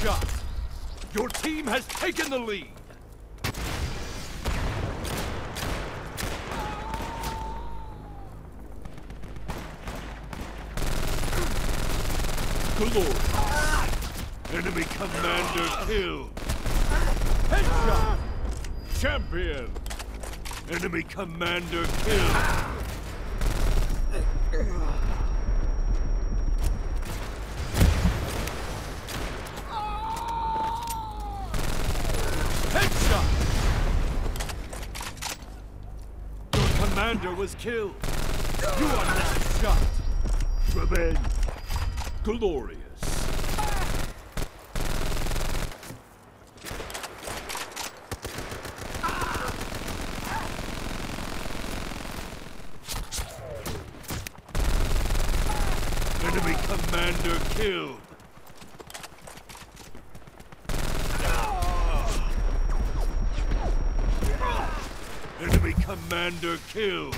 Headshot! Your team has taken the lead! Glory! Enemy commander killed! Headshot! Champion! Enemy commander killed! Headshot! Your commander was killed! You are next shot! Revenge! Glorious! Enemy commander killed! Enemy commander killed!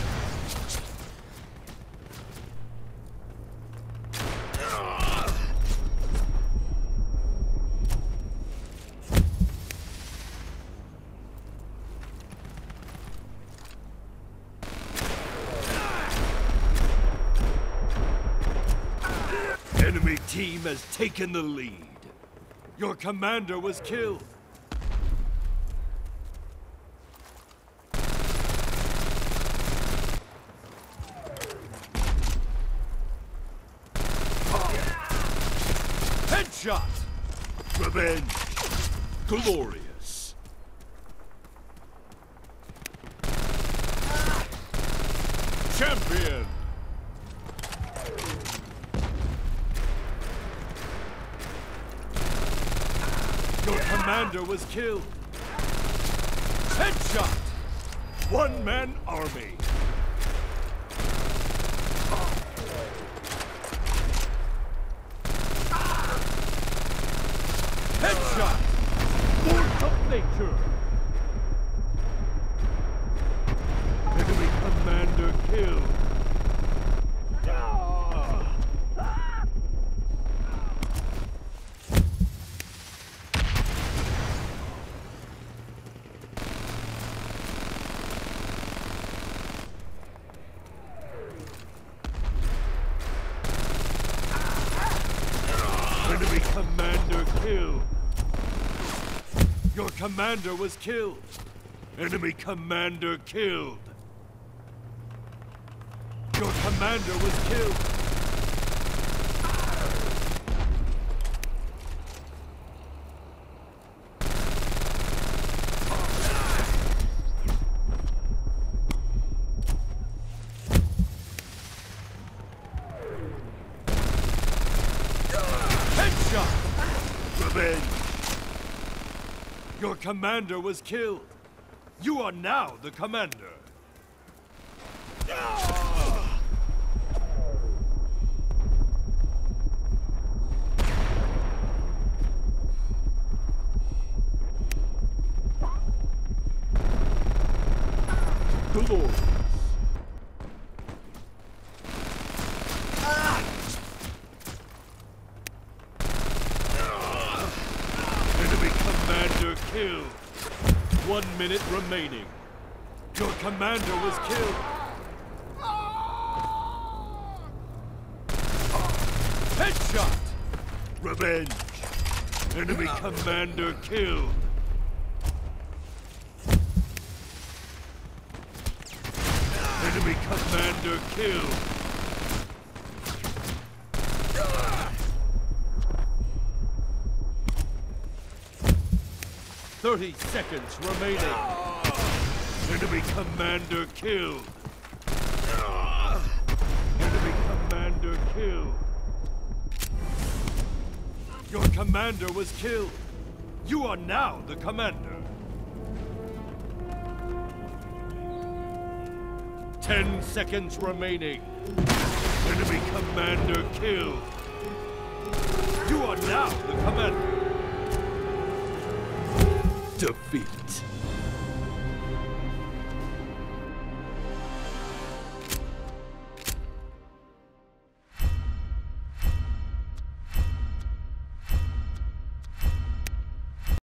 Enemy team has taken the lead. Your commander was killed. Headshot! Revenge! Glorious! Champion! Your commander was killed. Headshot! One-man army. Headshot! Force of nature. Enemy commander killed. Enemy commander killed. Your commander was killed. Enemy commander killed. Your commander was killed. Headshot! Revenge! Your commander was killed. You are now the commander. Glorious. Enemy commander killed. 1 minute remaining. Your commander was killed. Headshot! Revenge! Enemy commander killed. Enemy commander killed. "30 seconds remaining. Enemy commander killed. Enemy commander killed. Your commander was killed. You are now the commander. 10 seconds remaining. Enemy commander killed. You are now the commander. Defeat.